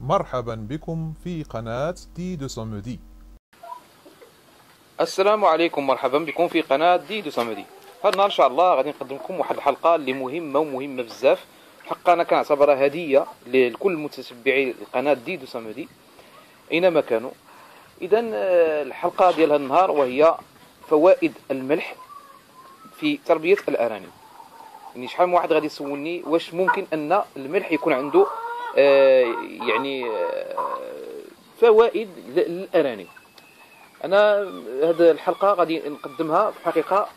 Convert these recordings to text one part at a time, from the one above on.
مرحبا بكم في قناة دي دو سومودي. السلام عليكم، مرحبا بكم في قناة دي دو سامدي. هاد النهار ان شاء الله غادي نقدم لكم واحد الحلقة اللي مهمة بزاف. حقا انا كنعتبرها هدية لكل متتبعي القناة دي دو سامدي اينما كانوا. اذا الحلقة ديال هاد النهار وهي فوائد الملح في تربية الارانب. يعني شحال من واحد غادي يسولني واش ممكن ان الملح يكون عنده فوائد للارانب. انا هذه الحلقه غادي نقدمها في الحقيقه،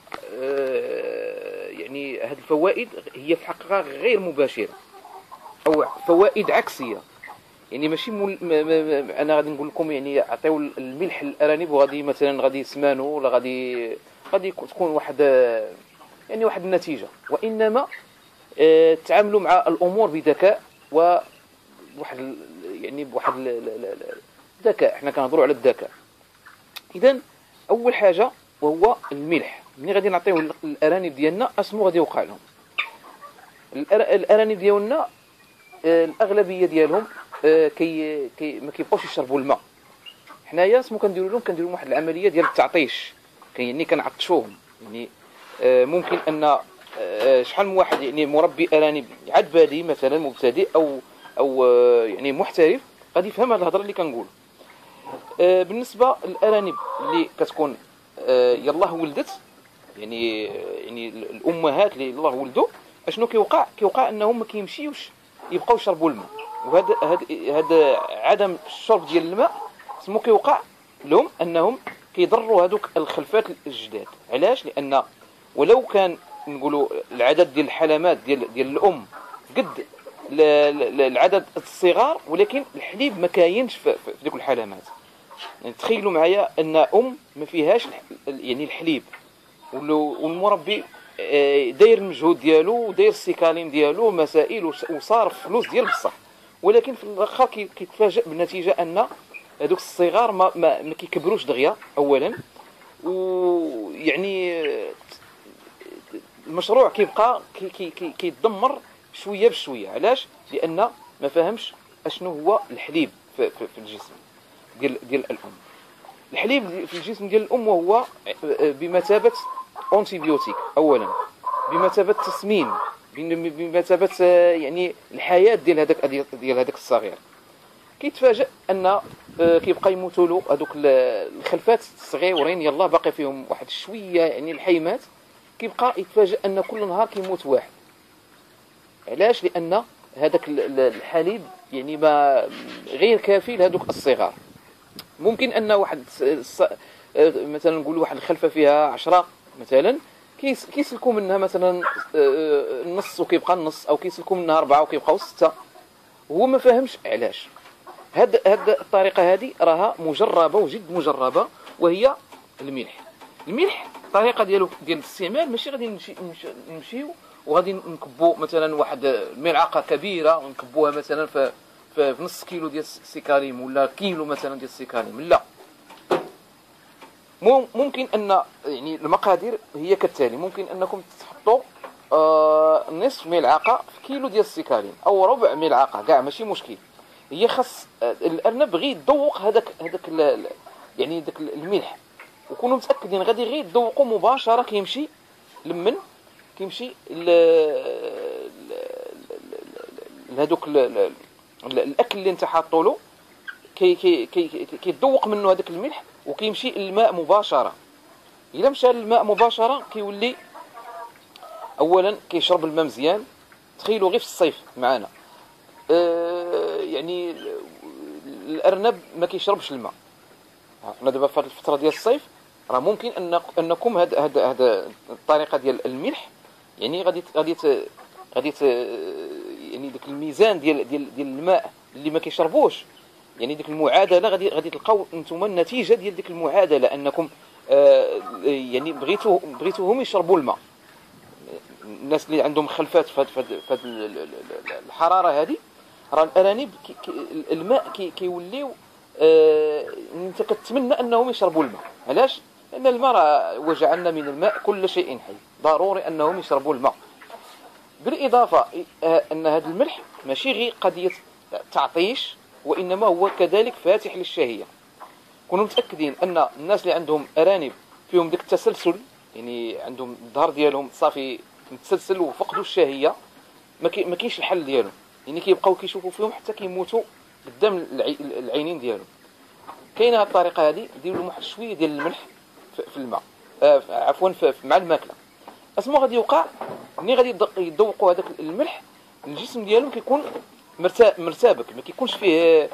يعني هذه الفوائد هي في الحقيقه غير مباشره او فوائد عكسيه. يعني ماشي انا غادي نقول لكم يعني عطيو الملح للارانب وغادي مثلا غادي يسمانوا ولا غادي تكون يعني واحد النتيجه، وانما تعاملوا مع الامور بذكاء وواحد يعني بواحد الذكاء. احنا كنهضروا على الذكاء. اذا اول حاجه وهو الملح. ملي غادي نعطيوه للارانب ديالنا اسمو غادي يوقع لهم. الارانب ديالنا الاغلبيه ديالهم ما كيبقاوش يشربوا الماء. حنايا اسمو كنديروا لهم واحد العمليه ديال التعطيش. يعني كنعطشوهم. يعني ممكن ان شحال من واحد يعني مربي ارانب عاد بادي مثلا مبتدئ او يعني محترف غادي يفهم هذه الهضره اللي كنقول. بالنسبه للارانب اللي كتكون يلاه ولدت، يعني الامهات اللي يلاه ولدوا، اشنو كيوقع انهم ما كيمشيوش يبقاو يشربوا الماء. وهذا عدم الشرب ديال الماء سمو كيوقع لهم انهم كيضروا هذوك الخلفات الجداد. علاش؟ لان ولو كان نقولوا العدد ديال الحلمات ديال الام قد العدد الصغار، ولكن الحليب ما كاينش في ذوك الحلمات. يعني تخيلوا معايا ان ما فيهاش يعني الحليب، والمربي داير المجهود ديالو وداير السيكالين ديالو مسائل وصارف فلوس ديال بصح، ولكن في الاخر كيتفاجئ بالنتيجه ان هذوك الصغار ما كيكبروش دغيا اولا. ويعني المشروع كيبقى كيتدمر شويه بشويه. علاش؟ لان ما فهمش اشنو هو الحليب في الجسم ديال الام. الحليب في الجسم ديال الام وهو بمثابه اونتيبيوتيك اولا، بمثابه تسمين، بمثابه يعني الحياه ديال هذاك الصغير. كيتفاجئ ان كيبقى يموتوا له هذوك الخلفات الصغيورين يلا باقي فيهم واحد شويه يعني الحيمات. كيبقى يتفاجئ ان كل نهار كيموت واحد. علاش؟ لان هذاك الحليب يعني ما غير كافي لهذوك الصغار. ممكن ان واحد مثلا نقول واحد الخلفه فيها 10 مثلا، كيسلكوا منها مثلا النص وكيبقى النص، او كيسلكوا منها 4 وكيبقاو 6. هو ما فاهمش علاش. هاد الطريقه هذه راها مجربه وجد مجربه، وهي الملح الطريقه ديال الاستعمال ماشي غادي نمشيو وغادي نكبوا مثلا واحد ملعقه كبيره ونكبوها مثلا في نص كيلو ديال السيكاليم ولا كيلو مثلا ديال السيكاليم. لا، ممكن ان يعني المقادير هي كالتالي. ممكن انكم تحطوا نصف ملعقه في كيلو ديال السيكاليم او ربع ملعقه كاع ماشي مشكل. هي خاص الارنب غير يذوق هذاك يعني داك الملح، وكونوا متاكدين غادي غير يذوقوا مباشره. كيمشي لهذوك الاكل اللي انت حاطه له، كيتذوق منه هذاك الملح وكيمشي للماء مباشره. الا مشى للماء مباشره كيولي اولا كيشرب الماء مزيان. تخيلوا غير في الصيف معنا يعني الارنب ما كيشربش الماء. حنا دابا في هذه الفتره ديال الصيف راه ممكن انكم هاد الطريقه ديال الملح يعني غادي يعني داك الميزان ديال الماء اللي ما كيشربوش، يعني ديك المعادله غادي تلقاو نتوما النتيجه ديال ديك المعادله انكم يعني بغيتوهم يشربوا الماء. الناس اللي عندهم خلفات في الحراره هذه، راه الارانب الماء كيوليو انت كتمنى انهم يشربوا الماء. علاش؟ لان الماء راه وجعلنا من الماء كل شيء حي، ضروري انهم يشربوا الماء. بالاضافه ان هذا الملح ماشي غير قضيه تعطيش وإنما هو كذلك فاتح للشهية. كونوا متأكدين أن الناس اللي عندهم أرانب فيهم ديك التسلسل، يعني عندهم الظهر ديالهم صافي متسلسل وفقدوا الشهية، ما كاينش الحل ديالهم، يعني كيبقاو كيشوفوا فيهم حتى كيموتوا قدام العينين ديالهم. كاينه هذه الطريقه هذه، ديروا لهم واحد شويه ديال الملح في الماء، عفوا مع الماكله. اسمو غادي يوقع ملي غادي يذوقوا هذاك الملح، الجسم ديالهم كيكون مرتبك، ما كيكونش فيه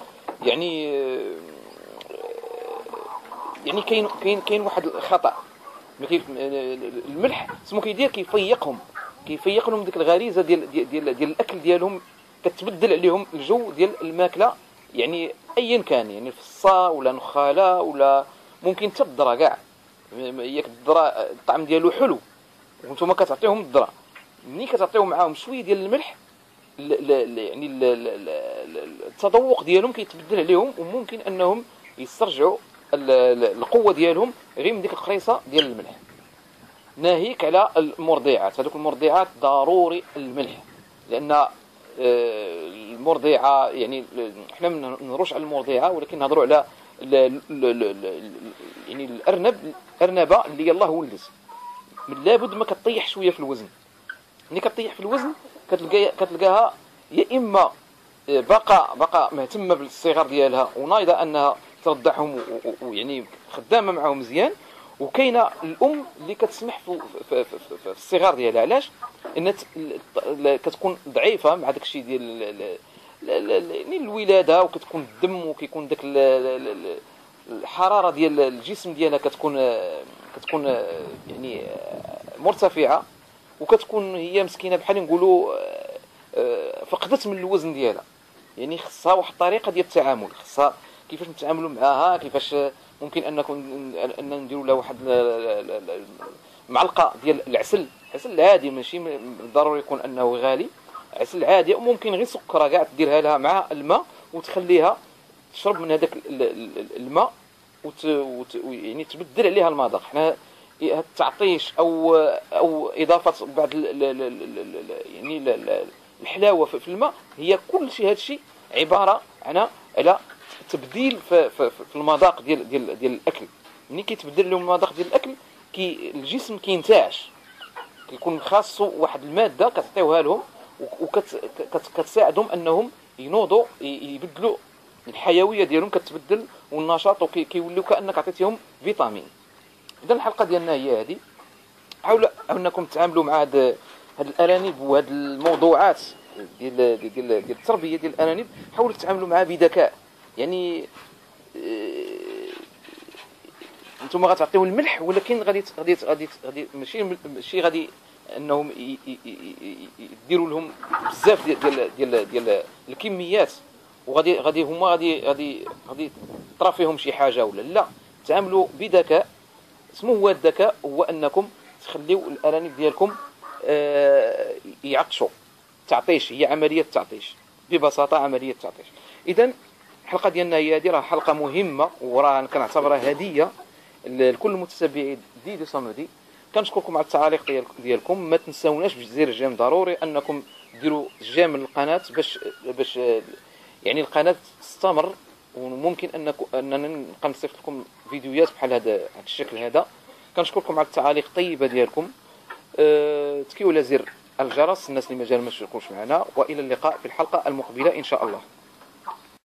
يعني كاين واحد الخطا. الملح اسمو كيدير كيفيق لهم ديك الغريزه ديال الاكل ديالهم، كتبدل عليهم الجو ديال الماكله، يعني ايا كان، يعني فصه ولا نخاله ولا ممكن حتى الذره كاع. ياك الذره الطعم ديالو حلو وانتم كتعطيهم الذره، ملي كتعطيهم معاهم شويه ديال الملح يعني التذوق ديالهم كيتبدل عليهم، وممكن انهم يسترجعوا القوه ديالهم غير من ديك القريصه ديال الملح. ناهيك على المرضعات، هذوك المرضعات ضروري الملح، لان المرضعه يعني احنا ما نهضروش على المرضعه، ولكن نهضروا على يعني الارنبه اللي يلاه ولدت، من لابد ما كطيح شويه في الوزن. ملي كطيح في الوزن كتلقاها يا اما باقا مهتمه بالصغار ديالها ونايضه انها ترضعهم ويعني خدامه معاهم مزيان، وكاينه الام اللي كتسمح في الصغار ديالها. علاش؟ ان كتكون ضعيفه مع داكشي ديال الولاده، وكتكون الدم وكيكون داك الحراره ديال الجسم ديالها كتكون يعني مرتفعه، وكتكون هي مسكينه بحال نقولوا فقدت من الوزن ديالها. يعني خصها واحد الطريقه ديال التعامل، خصها كيفاش نتعاملوا معها، كيفاش ممكن ان نديروا لها واحد معلقه ديال العسل العادي، ماشي ضروري يكون انه غالي، عسل عادي، وممكن غير سكر كاع تديرها لها مع الماء وتخليها تشرب من هذاك الماء يعني تبدل عليها المذاق. حنا التعطيش او اضافه بعض يعني الحلاوه في الماء، هي كل شيء، هذا الشيء عباره على تبديل في المذاق ديال الاكل. ملي كيتبدل لهم المذاق ديال الاكل الجسم كينتعش، كيكون خاصو واحد الماده كتعطيوها لهم وكتساعدهم انهم ينوضوا، يبدلوا الحيويه ديالهم، كتبدل والنشاط، وكيوليو كانك عطيتيهم فيتامين. اذا الحلقه ديالنا هي هذه، حاولوا انكم تتعاملوا مع هاد الارانب وهاد الموضوعات ديال التربيه ديال الارانب، حاولوا تتعاملوا معها بذكاء. يعني انتم غتعطيو الملح، ولكن غادي ماشي غادي انهم يديروا لهم بزاف ديال الكميات، وغادي هما غادي طرا فيهم شي حاجه ولا لا. تعاملوا بذكاء. اسمه هو الذكاء، هو انكم تخليو الارانب ديالكم يعطشوا. التعطيش هي عمليه تعطيش، ببساطه عمليه تعطيش. اذا الحلقه ديالنا هي هذه، راه حلقه مهمه، وراه كنعتبرها هديه لكل المتتبعين دي صامدي. كنشكركم على التعاليق ديالكم. ما تنساوناش بزر الجيم، ضروري انكم ديروا جيم للقناه باش يعني القناه تستمر، وممكن اننا نبقى نصيفط لكم فيديوهات بحال هذا الشكل هذا. كنشكركم على التعاليق الطيبه ديالكم. تكيو على زر الجرس الناس اللي مازال ما شاركوش معنا، والى اللقاء في الحلقه المقبله ان شاء الله.